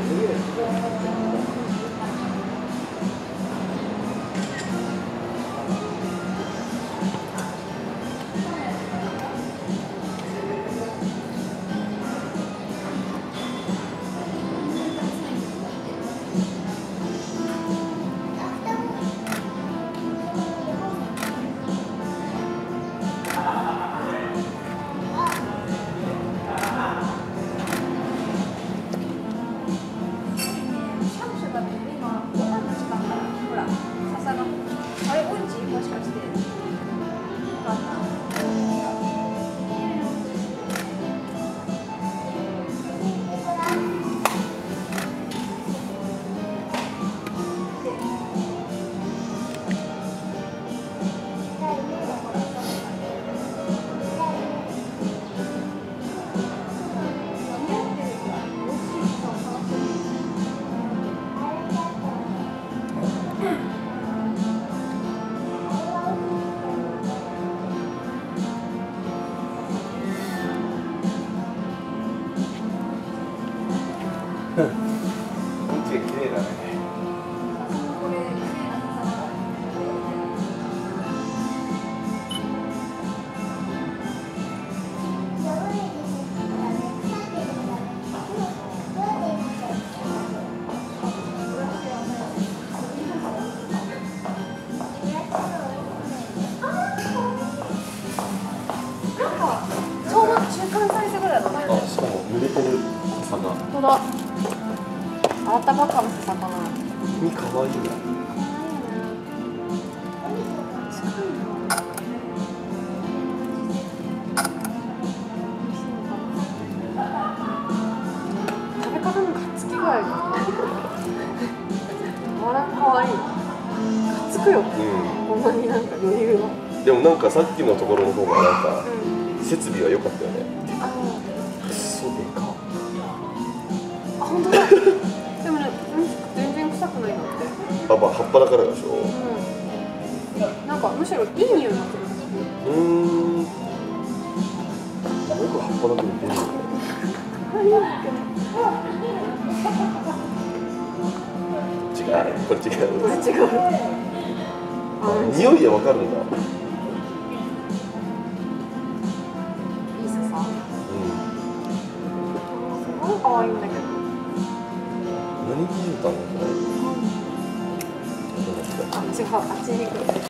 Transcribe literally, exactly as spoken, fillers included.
洗ったばっかの魚。 身かわいいな。 食べ方のかっつき具合が。あら可愛い。かっつくよ。うん。こんなになんか余裕が。 でもなんかさっきのところの方がなんか、うん、設備は良かったよね。 ああ。 くそでか。 あ、本当だ。でもね、全然臭くないなって。 あ、まあ葉っぱだからでしょ。うん。 なんかむしろいい匂いがする。 うーん。僕葉っぱだけで出る。違う、これ違う。 これ違う。 あ、匂いでわかるんだ。 いいささ。 うん。 すごい可愛いんだけど。 何基準かなこれ。 あ、違う、あっちに行く。